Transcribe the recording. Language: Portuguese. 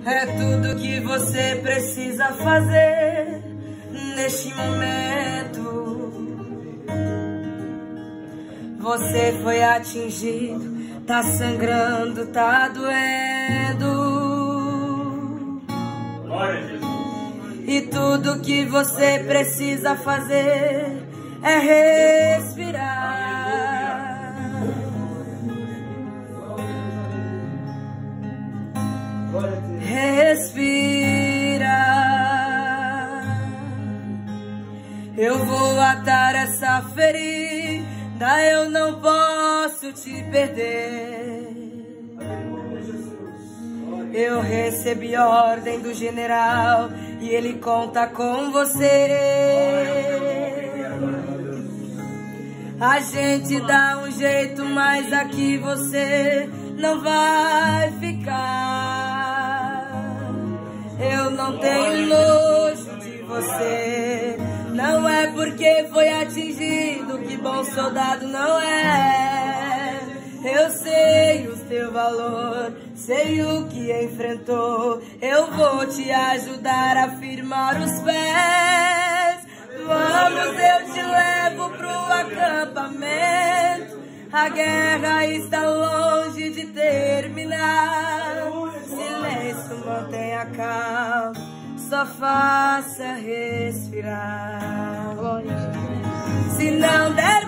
É tudo que você precisa fazer neste momento. Você foi atingido, tá sangrando, tá doendo. Glória a Jesus. E tudo que você precisa fazer é respirar. Respira. Eu vou atar essa ferida, eu não posso te perder. Eu recebi ordem do general e ele conta com você. A gente dá um jeito, mas aqui você não vai ficar. Eu não tenho nojo de você. Não é porque foi atingido que bom soldado não é. Eu sei o seu valor, sei o que enfrentou. Eu vou te ajudar a firmar os pés. Vamos, eu te levo pro acampamento. A guerra está longe de terminar. Silêncio, mantenha calma, só faça respirar. Se não der